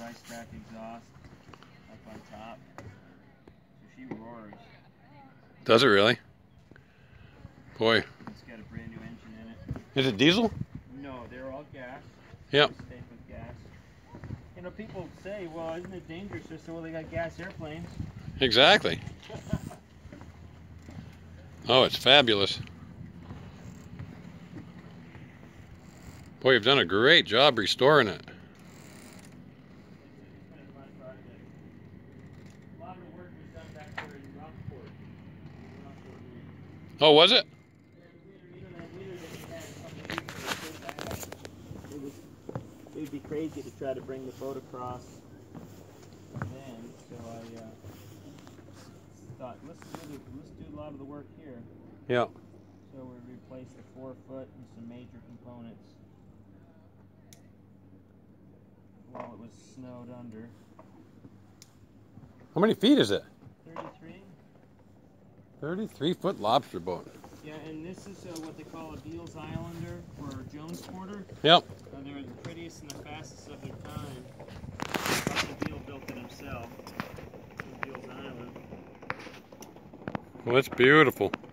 tri-stack exhaust up on top. So she roars. Does it really? Boy. It's got a brand new engine in it. Is it diesel? No, they're all gas. Yep. Stayed with gas. You know, people say, well, isn't it dangerous? I said, well, they got gas airplanes. Exactly. Oh, it's fabulous. Boy, you've done a great job restoring it. Oh, was it? It would be crazy to try to bring the boat across then, so I thought, let's do a lot of the work here. Yeah. So we replaced the forefoot and some major components while it was snowed under. How many feet is it? 33. 33-foot lobster boat. Yeah, and this is what they call a Beals Islander for Jones Porter. Yep. They're the prettiest and the fastest of their time. Russell Beal built it himself. Beals Island. Well, it's beautiful.